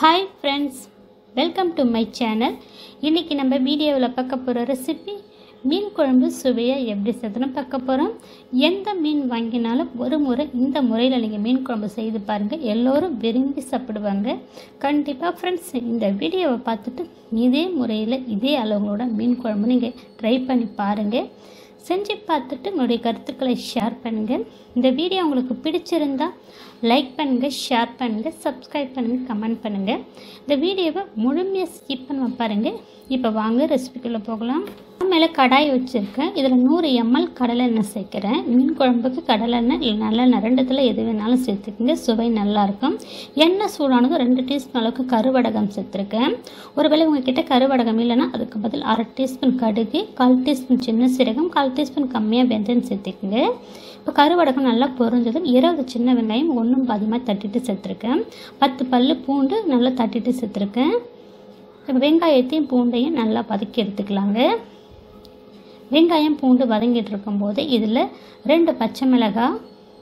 Hi friends, welcome to my channel. இன்றைக்கி நம்ம வீடியோவில் பார்க்க போகிற ரெசிபி மீன் குழம்பு சுவையாக எப்படி செய்யணும்னு பார்க்க போகிறோம். எந்த மீன் வாங்கினாலும் ஒரு முறை இந்த முறையில் நீங்கள் மீன் குழம்பு செய்து பாருங்கள், எல்லோரும் விரும்பி சாப்பிடுவாங்க. கண்டிப்பாக ஃப்ரெண்ட்ஸ், இந்த வீடியோவை பார்த்துட்டு இதே முறையில் இதே அளவுகளோட மீன் குழம்பு நீங்கள் ட்ரை பண்ணி பாருங்கள். செஞ்சு பார்த்துட்டு உங்களுடைய கருத்துக்களை ஷேர் பண்ணுங்கள். இந்த வீடியோ உங்களுக்கு பிடிச்சிருந்தால் லைக் பண்ணுங்கள், ஷேர் பண்ணுங்கள், சப்ஸ்கிரைப் பண்ணுங்கள், கமெண்ட் பண்ணுங்கள். இந்த வீடியோவை முழுமையாக ஸ்கிப் பண்ண பாருங்கள். இப்போ வாங்க ரெசிபிக்குள்ளே போகலாம். மேலே கடாய் வச்சுருக்கேன். இதில் 100 ml கடலை எண்ணெய் சேர்க்குறேன். மீன் குழம்புக்கு கடலை எண்ணெய் இல்லை நல்லெண்ணெய் ரெண்டுத்தில் எது வேணாலும் சேர்த்துக்குங்க, சுவை நல்லாயிருக்கும். எண்ணெய் சூடானதும் 2 டீஸ்பூன் அளவுக்கு கருவடகம் சேர்த்துருக்கேன். ஒருவேளை உங்கள்கிட்ட கருவடகம் இல்லைன்னா அதுக்கு பதில் 1/2 டீஸ்பூன் கடுகு, 1/4 டீஸ்பூன் சின்ன சீரகம், 1/4 டீஸ்பூன் கம்மியாக வெந்தயம் சேர்த்துக்குங்க. இப்போ கருவடகம் நல்லா பொரிஞ்சதும் 20 சின்ன வெங்காயம் 1 பாதியமாக தட்டிட்டு சேர்த்துருக்கேன். 10 பல் பூண்டு நல்லா தட்டிட்டு சேர்த்துருக்கேன். இப்போ வெங்காயத்தையும் பூண்டையும் நல்லா வதக்கி எடுத்துக்கலாங்க. வெங்காயம் பூண்டு வதங்கிட்டு இருக்கும்போது இதில் 2 பச்சை மிளகாய்,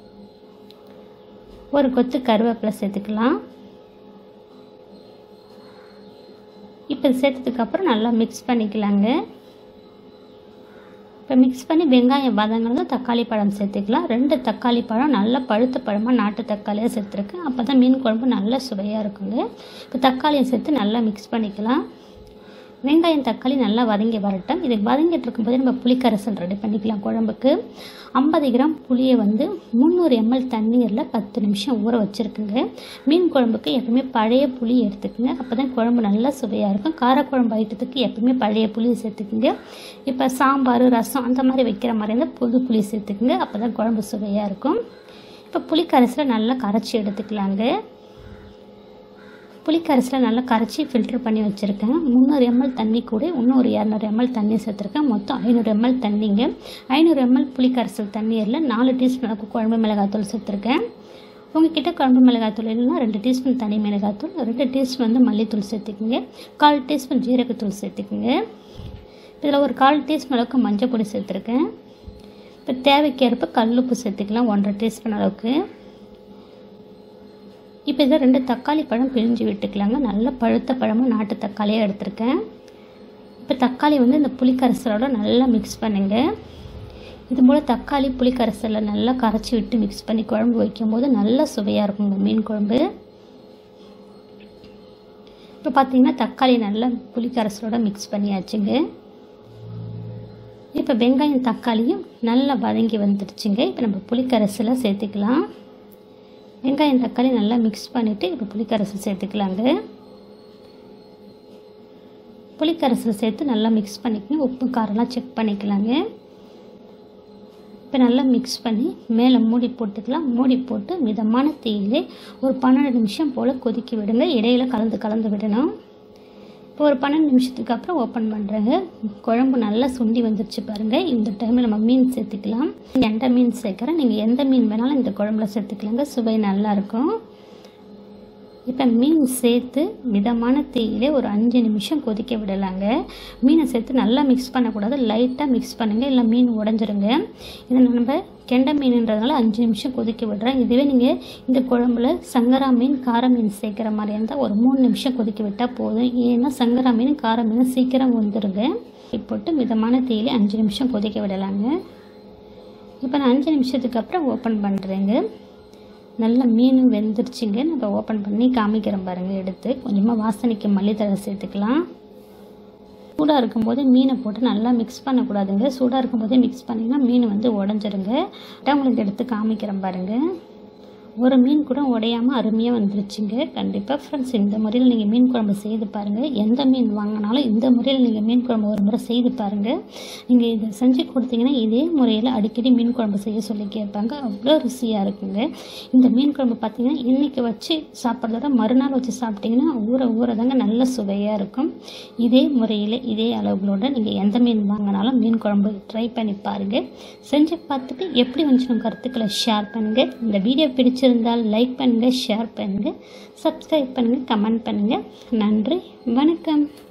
1 கொத்து கருவேப்பிலை சேர்த்துக்கலாம். இப்போ சேர்த்ததுக்கப்புறம் நல்லா மிக்ஸ் பண்ணிக்கலாங்க. இப்போ மிக்ஸ் பண்ணி வெங்காயம் வதங்கினதும் தக்காளி பழம் சேர்த்துக்கலாம். 2 தக்காளி பழம் நல்லா பழுத்த பழமாக நாட்டு தக்காளியாக சேர்த்துருக்கேன். அப்போ தான் மீன் குழம்பு நல்லா சுவையாக இருக்குங்க. இப்போ தக்காளியை சேர்த்து நல்லா மிக்ஸ் பண்ணிக்கலாம். வெங்காயம் தக்காளி நல்லா வதங்கி வரட்டும். இதுக்கு வதங்கிட்டு இருக்கும்போது நம்ம புளிக்கரைசல் ரெடி பண்ணிக்கலாம். குழம்புக்கு 50 கிராம் புளியை 300 ml தண்ணீரில் 10 நிமிஷம் ஊற வச்சுருக்குங்க. மீன் குழம்புக்கு எப்பவுமே பழைய புளி எடுத்துக்கோங்க, அப்போ தான் குழம்பு நல்லா சுவையாக இருக்கும். காரக்குழம்பு ஐட்டத்துக்கு எப்பவுமே பழைய புளி சேர்த்துக்குங்க. இப்போ சாம்பார், ரசம் அந்த மாதிரி வைக்கிற மாதிரி இருந்தால் புது புளி சேர்த்துக்குங்க, அப்போ தான் குழம்பு சுவையாக இருக்கும். இப்போ புளிக்கரைசலை நல்லா கரைச்சி எடுத்துக்கலாங்க. புளிக்கரைசலை நல்லா கரைச்சி ஃபில்ட்ரு பண்ணி வச்சுருக்கேன். 300 ml தண்ணி கூட இன்னும் ஒரு 200 ml தண்ணி சேர்த்துருக்கேன். மொத்தம் 500 ml தண்ணிங்க. 500 ml புளிக்கரைசல் தண்ணீரில் 4 டீஸ்பூன் குழம்பு மிளகாத்தூள் சேர்த்துருக்கேன். உங்கள்கிட்ட குழம்பு மிளகாத்தூள் இல்லைன்னா 2 டீஸ்பூன் தனி மிளகாத்தூள், 2 டீஸ்பூன் மல்லித்தூள் சேர்த்துக்குங்க, 1/4 டீஸ்பூன் ஜீரகத்தூள் சேர்த்துக்குங்க. இதில் ஒரு 1/4 டீஸ்பூன் அளவுக்கு மஞ்சள் பொடி சேர்த்துருக்கேன். இப்போ தேவைக்கேற்ப கல்லுப்பு சேர்த்துக்கலாம், 1/2 டீஸ்பூன் அளவுக்கு. இப்போ இதை 2 தக்காளி பழம் பிழிஞ்சு விட்டுக்கலாங்க. நல்லா பழுத்த பழமும் நாட்டு தக்காளியாக எடுத்திருக்கேன். இப்போ தக்காளி இந்த புளிக்கரைசலோட நல்லா மிக்ஸ் பண்ணுங்கள். இது போல் தக்காளி புளிக்கரைசலில் நல்லா கரைச்சி விட்டு மிக்ஸ் பண்ணி குழம்பு வைக்கும்போது நல்லா சுவையாக இருக்குங்க மீன் குழம்பு. இப்போ பார்த்தீங்கன்னா தக்காளி நல்லா புளிக்கரைசலோட மிக்ஸ் பண்ணியாச்சுங்க. இப்போ வெங்காயம் தக்காளியும் நல்லா வதங்கி வந்துடுச்சுங்க. இப்போ நம்ம புளிக்கரைசலை சேர்த்துக்கலாம். வெங்காயம் தக்காளி நல்லா மிக்ஸ் பண்ணிவிட்டு இப்போ புளிக்கரைசல் சேர்த்துக்கலாங்க. புளிக்கரைசல் சேர்த்து நல்லா மிக்ஸ் பண்ணிக்கணும். உப்பு காரெல்லாம் செக் பண்ணிக்கலாங்க. இப்போ நல்லா மிக்ஸ் பண்ணி மேலே மூடி போட்டுக்கலாம். மூடி போட்டு மிதமான தீயிலே ஒரு 12 நிமிஷம் போல் கொதிக்க விடுங்க. இடையில கலந்து விடணும். இப்போ ஒரு 12 நிமிஷத்துக்கு அப்புறம் ஓப்பன் பண்ணுறேங்க. குழம்பு நல்லா சுண்டி வந்துருச்சு பாருங்கள். இந்த டைமில் நம்ம மீன் சேர்த்துக்கலாம். எந்த மீன் சேர்க்குறேன், நீங்கள் எந்த மீன் வேணாலும் இந்த குழம்புல சேர்த்துக்கலாங்க, சுவை நல்லாயிருக்கும். இப்போ மீன் சேர்த்து மிதமான தீயிலே ஒரு 5 நிமிஷம் கொதிக்க விடலாங்க. மீனை சேர்த்து நல்லா மிக்ஸ் பண்ணக்கூடாது, லைட்டாக மிக்ஸ் பண்ணுங்கள், இல்லை மீன் உடஞ்சிருங்க. இதை நம்ம கெண்டை மீனுன்றதுனால 5 நிமிஷம் கொதிக்க விடுறேன். இதுவே நீங்கள் இந்த குழம்புல சங்கரா மீன், கார மீன் சேர்க்குற மாதிரி இருந்தால் ஒரு 3 நிமிஷம் கொதிக்க விட்டால் போதும். ஏன்னா சங்கரா மீன், கார மீன் சீக்கிரம் வந்துடுங்க. போட்டு மிதமான தீயிலே 5 நிமிஷம் கொதிக்க விடலாங்க. இப்போ நான் 5 நிமிஷத்துக்கு அப்புறம் ஓப்பன் பண்ணுறேங்க. நல்லா மீனும் வெந்துருச்சுங்க. நம்ம ஓப்பன் பண்ணி காமிக்கிறேன் பாருங்கள். எடுத்து கொஞ்சமாக வாசனைக்கு மல்லித்தழை சேர்த்துக்கலாம். சூடாக இருக்கும்போதே மீனை போட்டு நல்லா மிக்ஸ் பண்ணக்கூடாதுங்க. சூடாக இருக்கும்போதே மிக்ஸ் பண்ணிங்கன்னா மீன் உடஞ்சிருங்க. உங்களுக்கு எடுத்து காமிக்கிறேன் பாருங்கள். ஒரு மீன் கூட உடையாமல் அருமையாக வந்துருச்சுங்க. கண்டிப்பாக ஃப்ரெண்ட்ஸ், இந்த முறையில் நீங்கள் மீன் குழம்பு செய்து பாருங்கள். எந்த மீன் வாங்கினாலும் இந்த முறையில் நீங்கள் மீன் குழம்பு ஒரு முறை செய்து பாருங்கள். நீங்கள் இதை செஞ்சு கொடுத்தீங்கன்னா இதே முறையில் அடிக்கடி மீன் குழம்பு செய்ய சொல்லி கேட்பாங்க. அவ்வளோ ருசியாக இருக்குங்க. இந்த மீன் குழம்பு பார்த்தீங்கன்னா இன்றைக்கி வச்சு சாப்பிட்றதோட மறுநாள் வச்சு சாப்பிட்டிங்கன்னா ஊற தாங்க நல்ல சுவையாக இருக்கும். இதே முறையில் இதே அளவுகளோட நீங்கள் எந்த மீன் வாங்கினாலும் மீன் குழம்பு ட்ரை பண்ணி பாருங்கள். செஞ்சு பார்த்துட்டு எப்படி வந்துச்சு கருத்துக்களை ஷேர் பண்ணுங்கள். இந்த வீடியோ பிடிச்சிருந்தால் லைக் பண்ணுங்கள், ஷேர் பண்ணுங்கள், சப்ஸ்கிரைப் பண்ணுங்கள், கமெண்ட் பண்ணுங்கள். நன்றி, வணக்கம்.